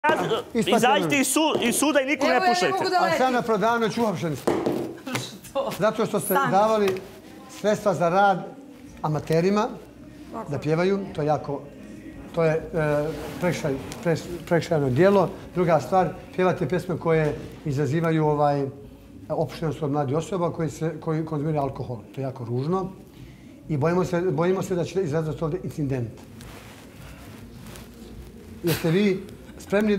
Izađite iz suda i nikom ne pušajte. A sad na prodavnoć uhapšeni ste. Zato što ste davali sredstva za rad amaterima da pjevaju, to je prekršajno djelo. Druga stvar, pjevate pjesme koje izazivaju opuštenost kod mladih osoba koji konzumiraju alkohol. To je jako ružno i bojimo se da će izazvati ovdje incident. Jeste vi spremni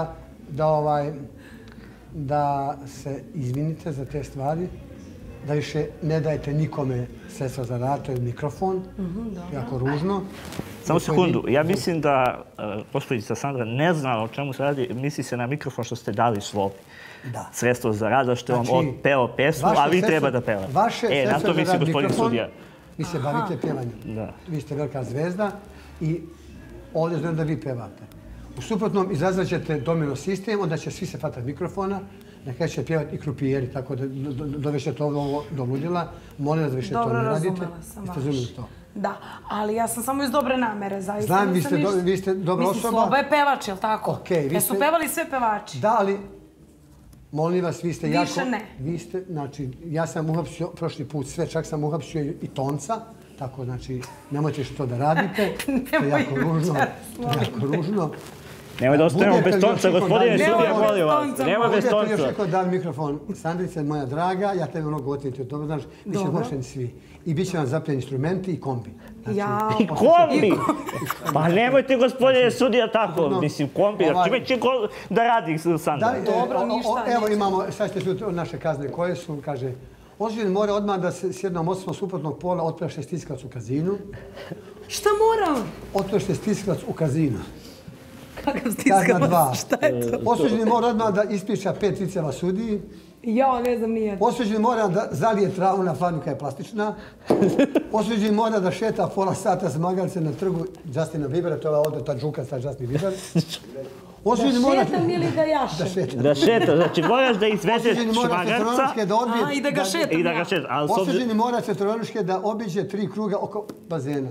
da se izvinite za te stvari, da više ne dajete nikome sredstva za rad, to je mikrofon, jako ružno. Samo sekundu, ja mislim da gospođica Sandra ne zna o čemu se radi, misli se na mikrofon što ste dali Slobi. Sredstvo za rad, što je on peo pesmu, a vi treba da pevate. Vaše sredstvo za rad mikrofon, sudija. Vi se bavite pjevanjem. Vi ste velika zvezda i ovdje znam da vi pevate. U suprotnom izazvat ćete domino sistem, onda će svi se fatati mikrofona, nekada će pjevati i krupijeri, tako da dovešete ovo do ludila. Molim vas da više to ne radite. Dobro, razumela sam Ste razumeli to? Da, ali ja sam samo iz dobre namere, zaista. Znam, vi ste dobra osoba. Mislim, Sloba je pevač, jel' tako? Okej. Jesu pevali sve pevači? Da, ali molim vas, vi ste jako... Više ne. Vi ste, znači, ja sam uhapsio prošli put sve, čak sam uhapsio i Tonca, tako, znači, nemojte što da radite. To je jako ružno. Nemoj da ostanemo bez Tonca, gospodine sudija, molim vas. Nemoj bez Tonca. Još neko dan mikrofon. Sandrice, moja draga, ja tebe mnogo otiviti od toga, znaš, bit će mošeni svi. I bit će vam zapljeni instrumenti i kombi. I kombi? Pa nemojte, gospodine sudija, tako, mislim, kombi. Čime će da radi Sandra? Dobro, ništa. Evo imamo, sad ćete čuti naše kazne koje su, kaže, osuđen mora odmah da se s jednom osobom suprotnog pola otplaše stiskac u kazinu. Šta moram? Otplaše stiskac u kazinu. Kakav stiskavac? Šta je to? Osuđeni mora odmah da ispiša 5 viceva sudiji. Ja, ne znam nije. Osuđeni mora da zalije travu na farmu koja je plastična. Osuđeni mora da šeta pola sata s magarce na trgu Justina Biebera, to je ovdje ta džukasta Justin Bieber. Da šetam ili da jašem? Da šeta, znači moraš da izvedeš šmagarca i da ga šetam. Osuđeni mora četvroničke da obiđe 3 kruga oko bazena.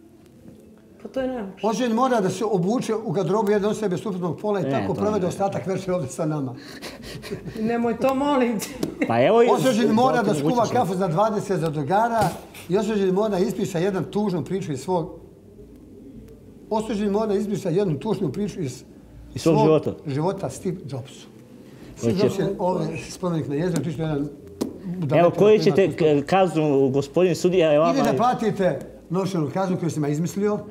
Pa to je nemoguće. Osuđeni mora da se obuče u garderobu jedne osobe suprotnog pola i tako provede ostatak večera ovdje sa nama. Nemoj to molim ti. Osuđeni mora da skuva kafu za 20 zadrugara i osuđeni mora da ispiša jednu tužnu priču iz svog... Osuđeni mora da ispiša jednu tužnu priču iz svog života Steve Jobsu. Steve Jobs je ovdje spomenik na jeziku, tišno jedan... Evo, koji ćete kaznu, gospodin sudija, je vama... Ili da platite novčanu kaznu koju sam ja izmislio.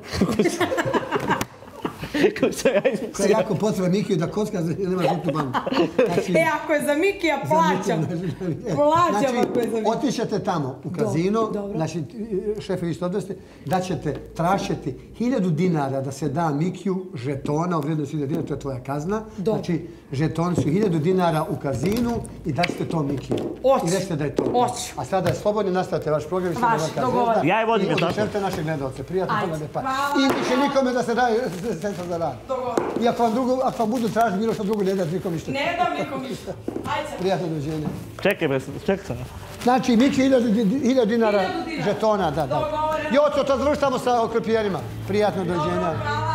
Koja je jako potreba Mikiju da kocka nema žutu banku. Ako je za Mikija, plaćam. Plaćam ako je za Mikija. Otišete tamo u kazino, znači šefovi isto odvesti, da ćete trašiti 1000 dinara da se da Mikiju žetona u vrijednosti 1000 dinara, to je tvoja kazna. Znači, žetoni su 1000 dinara u kazinu i da ćete to Mikiju. I rećete da je to. A sada je slobodni, nastavite vaš program. Vaš, dogovoram. Ja je vodim je tako. I odšeljte naše gledalce. Prijatno toga ne pa. I više nikome da se daje sredstva za rad. I ako vam budu tražiti bilo što drugo, ne dati nikom ništa. Ne dam nikom ništa. Ajde. Prijatno dođenje. Čekaj sam. Znači, Miki 1000 dinara žetona, da. Joco, to završtamo sa okrepijerima. Prijatno dođenja.